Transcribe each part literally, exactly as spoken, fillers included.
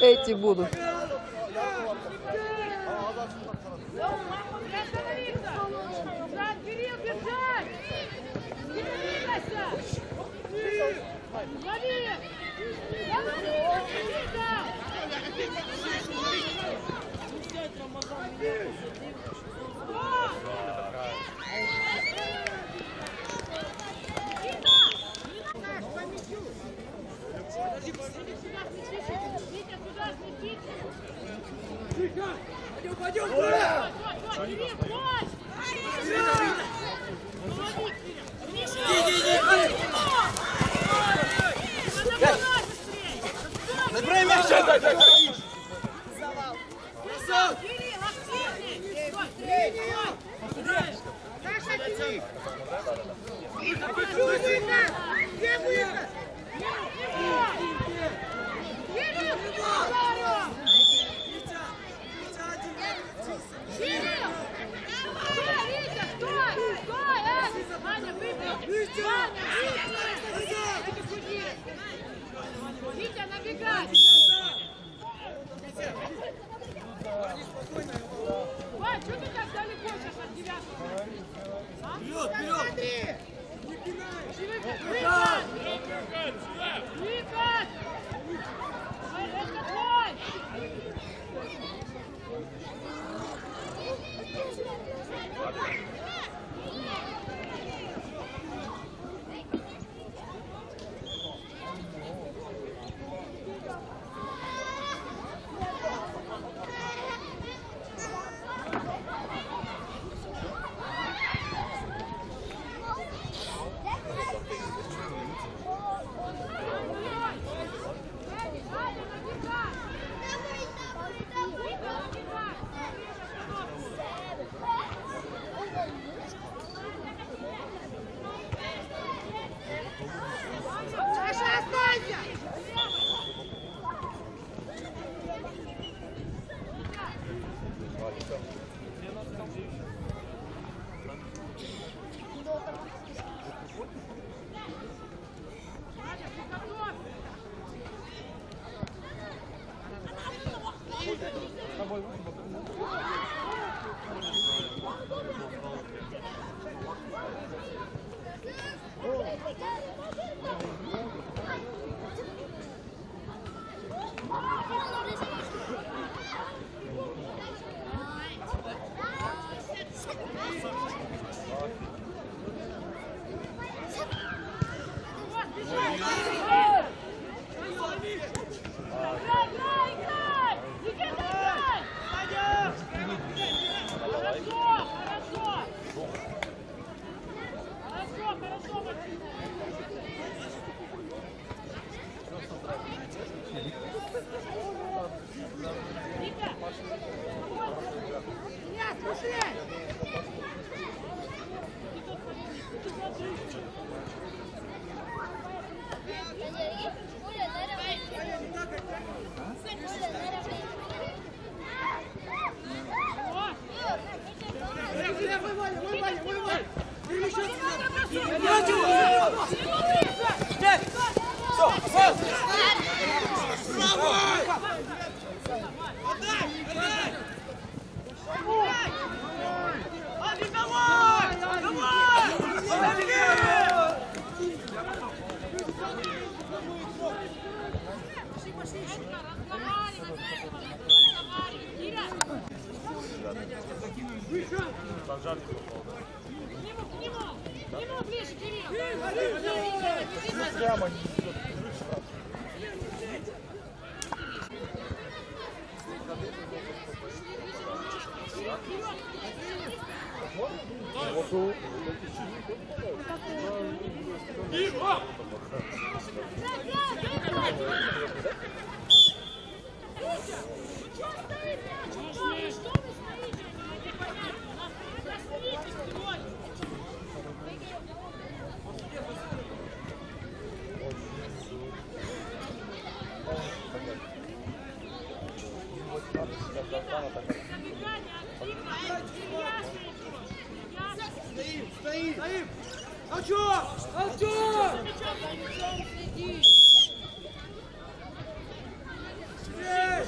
Эти будут. Пойдем, забирай мяч! Витя, набегай! Вань, что ты так далеко сейчас от девятого? Вперед, вперед! Не пинай! Выход! Выход! Это твой! Прямо не Стоим, стоим! Стоим! Артём! Артём! Быстрее!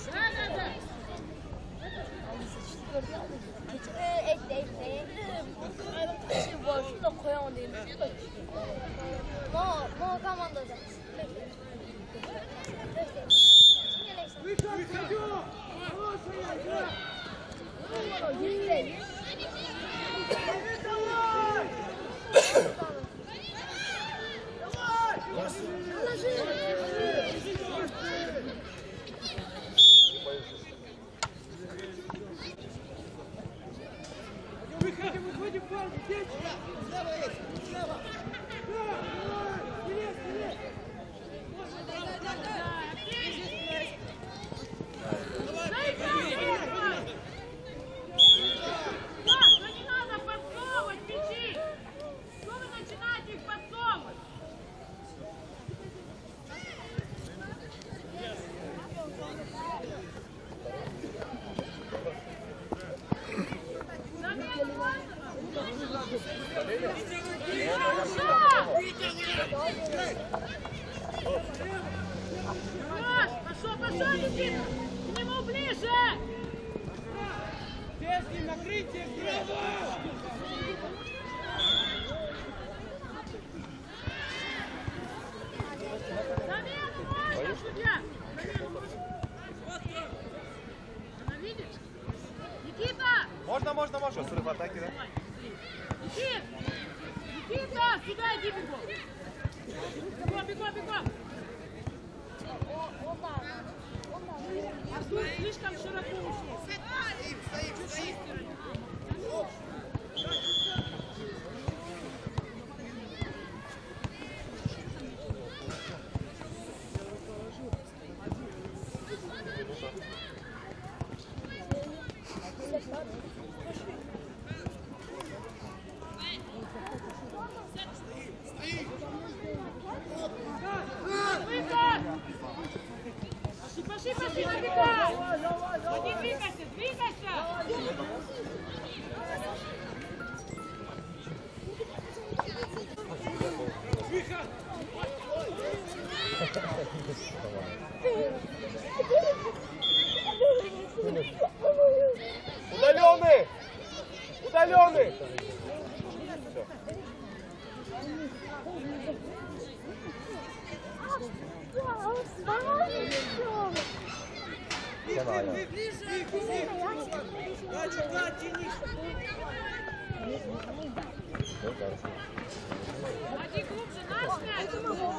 Пошел, пошел, Никита! К нему ближе! Если накрытие, право! Замену можно, судья! Замену можно! Она видит? Никита! Можно, можно, можно. Срыв атаки, да? Никит! Никита! Сюда иди, бегом! Бегом, бегом, бегом! Артур слишком широко ушел. Пошли, пошли, набегай! Не двигайся, двигайся! Удаленный! Удаленный! Води глубже, наш мяч!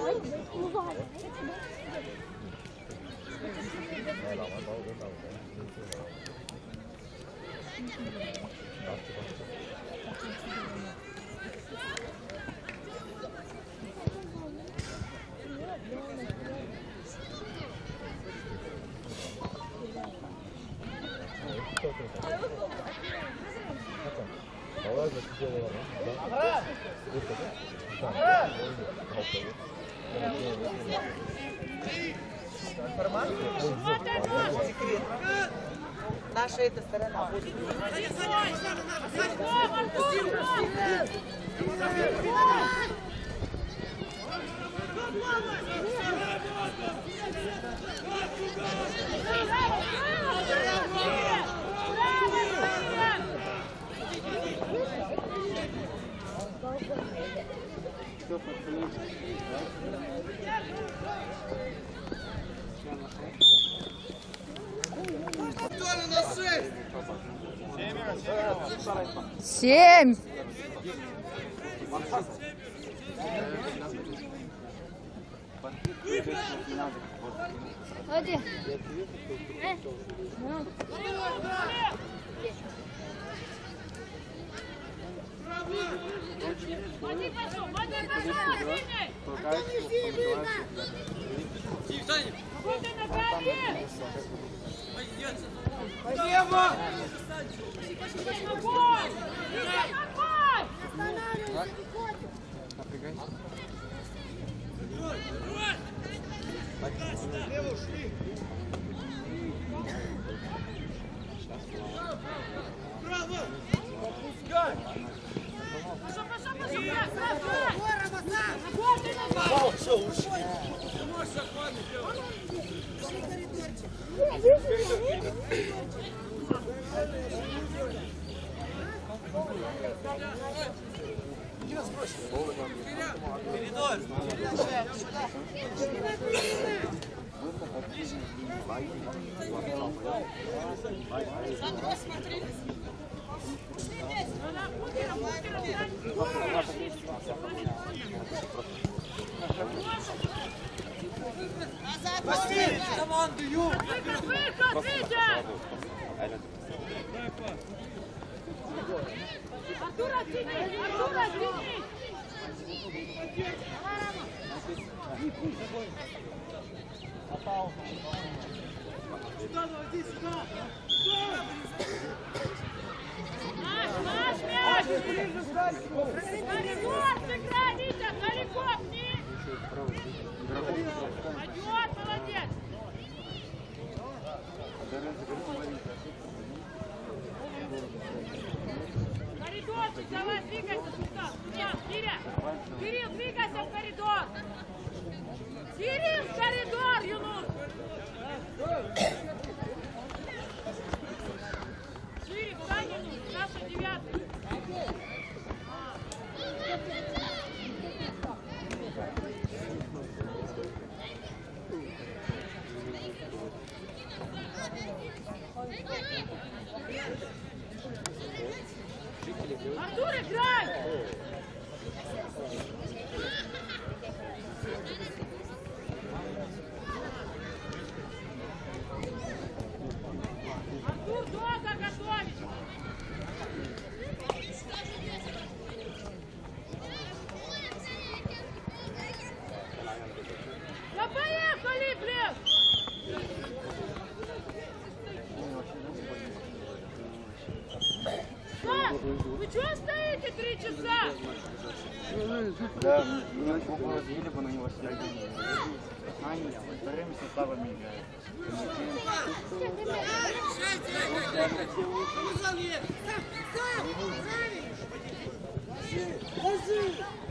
Наша эта сторона. Семь. Води. Води, пошел, води, пошел, сильный! Работай ногами! Спасибо! Огонь! Игорь, огонь! Лево ушли! Право! Пускай! Пошел, пошел, пошел! Работай ногами! Все, ушли! Ты можешь захватывать, Лева! Команду, Ю! Выход, выход, Витя! Артур, оттяни! Артур, оттяни! Сюда, наводи, сюда! Наш, наш мяч! Коридор сыграй, Витя! Далеко пни! Пойдет, молодец! Коридор, давай, двигайся сюда! Нет, Киря! Кирилл, двигайся в коридор! Кирилл, в коридор, Юнус! Шире, встань, Юнус, наша девятая! Артур, играй! Артур, долго готовить! Да поехали, блин! Саш, вы чего стоите три часа? Да, меня букву разбили бы, на него сидели. Они во время со слабыми играют. Сзади!